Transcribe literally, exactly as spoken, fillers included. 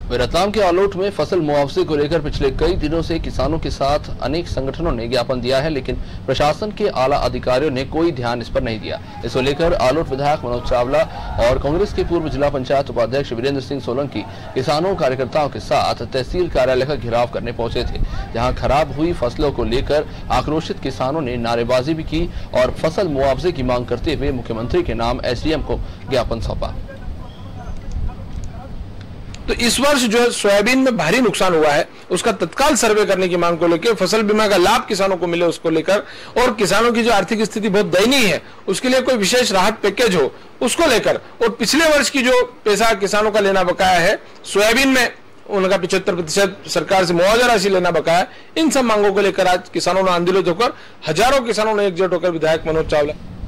रतलाम के आलोट में फसल मुआवजे को लेकर पिछले कई दिनों से किसानों के साथ अनेक संगठनों ने ज्ञापन दिया है, लेकिन प्रशासन के आला अधिकारियों ने कोई ध्यान इस पर नहीं दिया। इसको लेकर आलोट विधायक मनोज चावला और कांग्रेस के पूर्व जिला पंचायत उपाध्यक्ष वीरेंद्र सिंह सोलंकी किसानों कार्यकर्ताओं के साथ तहसील कार्यालय का घेराव करने पहुंचे थे, जहां खराब हुई फसलों को लेकर आक्रोशित किसानों ने नारेबाजी भी की और फसल मुआवजे की मांग करते हुए मुख्यमंत्री के नाम एसडीएम को ज्ञापन सौंपा। तो इस वर्ष जो सोयाबीन में भारी नुकसान हुआ है उसका तत्काल सर्वे करने की मांग को लेकर, फसल बीमा का लाभ किसानों को मिले उसको लेकर, और किसानों की जो आर्थिक स्थिति बहुत दयनीय है उसके लिए कोई विशेष राहत पैकेज हो उसको लेकर, और पिछले वर्ष की जो पैसा किसानों का लेना बकाया है सोयाबीन में उनका पिछहत्तर प्रतिशत सरकार से मुआवजा राशि लेना बकाया, इन सब मांगों को लेकर आज किसानों ने आंदोलित होकर हजारों किसानों ने एकजुट होकर विधायक मनोज चावला